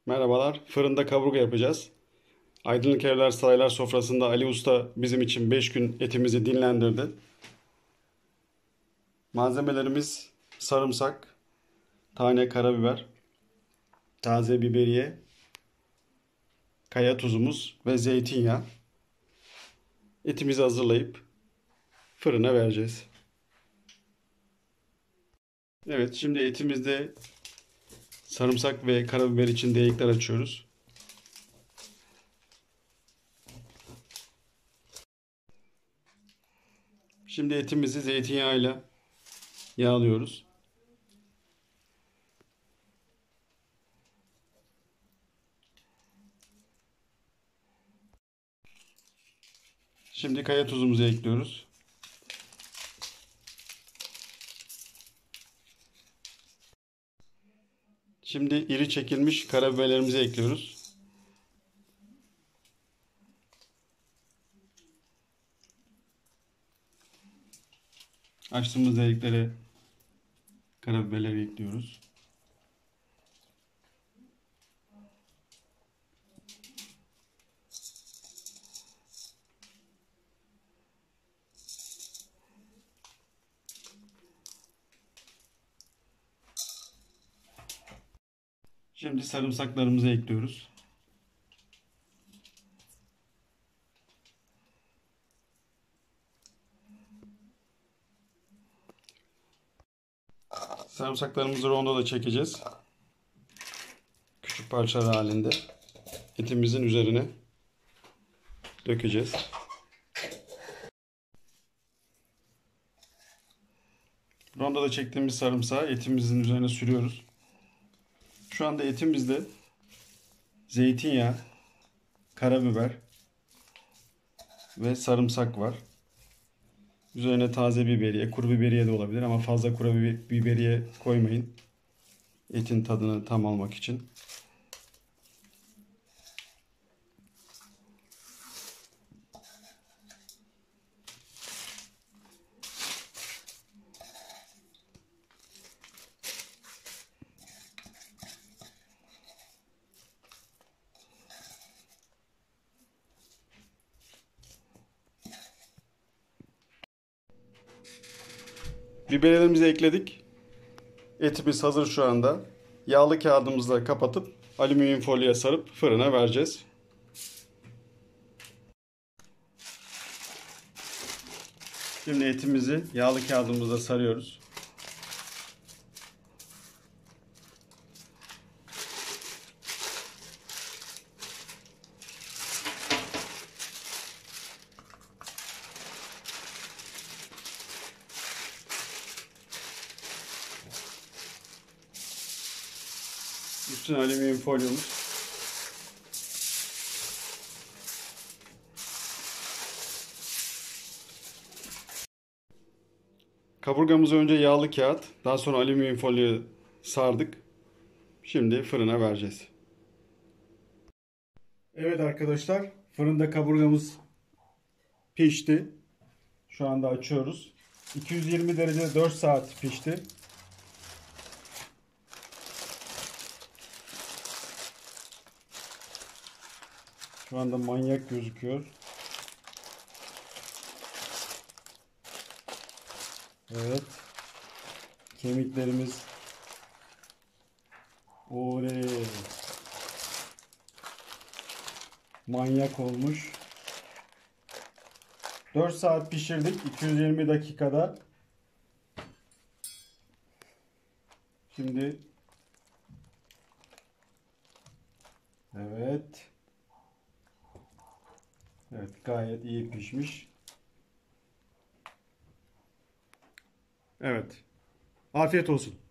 Merhabalar. Fırında kaburga yapacağız. Aydınlık Evler Saraylar sofrasında Ali Usta bizim için 5 gün etimizi dinlendirdi. Malzemelerimiz sarımsak, tane karabiber, taze biberiye, kaya tuzumuz ve zeytinyağı. Etimizi hazırlayıp fırına vereceğiz. Evet, şimdi etimizde sarımsak ve karabiber için delikler açıyoruz. Şimdi etimizi zeytinyağıyla yağlıyoruz. Şimdi kaya tuzumuzu ekliyoruz. Şimdi iri çekilmiş karabiberlerimizi ekliyoruz. Açtığımız deliklere karabiberleri ekliyoruz. Şimdi sarımsaklarımızı ekliyoruz. Sarımsaklarımızı rondoda çekeceğiz. Küçük parçalar halinde etimizin üzerine dökeceğiz. Rondoda çektiğimiz sarımsağı etimizin üzerine sürüyoruz. Şu anda etimizde zeytinyağı, karabiber ve sarımsak var. Üzerine taze biberiye, kuru biberiye de olabilir ama fazla kuru biberiye koymayın. Etin tadını tam almak için. Biberlerimizi ekledik. Etimiz hazır şu anda. Yağlı kağıdımızla kapatıp alüminyum folyoya sarıp fırına vereceğiz. Şimdi etimizi yağlı kağıdımıza sarıyoruz. Üstüne alüminyum folyomuz. Kaburgamızı önce yağlı kağıt, daha sonra alüminyum folyoya sardık. Şimdi fırına vereceğiz. Evet arkadaşlar, fırında kaburgamız pişti. Şu anda açıyoruz. 220 derecede 4 saat pişti. Şu anda manyak gözüküyor. Evet. Kemiklerimiz. Oley. Manyak olmuş. 4 saat pişirdik. 220 dakikada. Şimdi evet. Evet, gayet iyi pişmiş. Evet. Afiyet olsun.